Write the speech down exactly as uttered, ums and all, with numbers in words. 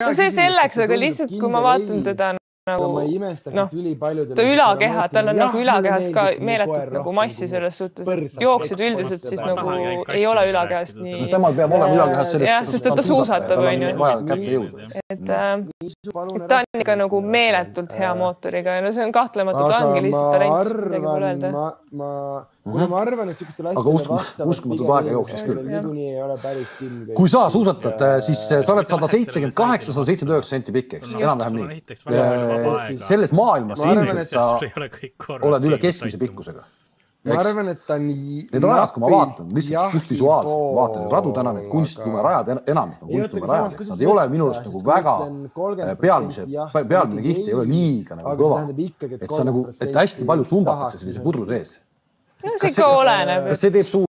no see selleks, aga lihtsalt kui ma vaatan teda nagu, noh, ta ülakeha, tal on nagu ülakehas ka meeletult nagu massi selles suhtes, jooksed üldiselt siis nagu ei ole ülakehast nii... Temal peab olema ülakehas sellest, jah, sest ta suusatab, on ju. Vaja kätte jõuda. Et ta on ikka nagu meeletult hea mootoriga ja no see on kahtlematult ongi lihtsalt talent, midagi pole öelda. Ma, kuna ma arvan, et sükeste aga uskumatud aega jooksis küll. Kui sa suusatad, siis sa oled sada seitsekümmend kaheksa, sada seitsekümmend üheksa senti pikk, eks? Enam-vähem nii. Selles maailmas ilmselt sa oled üle keskmise pikkusega. Ma arvan, et ta nii... Need rajad, kui ma vaatan, lihtsalt just visuaalselt, vaatan, et radu täna need kunstlumärajad, enamik on kunstlumärajad, nad ei ole minu arust nagu väga pealmise, pealmine kiht ei ole liiga nagu kõva. Et sa nagu, et hästi palju sumbatakse sellise pudru sees. No see ikka oleneb. Kas see teeb suu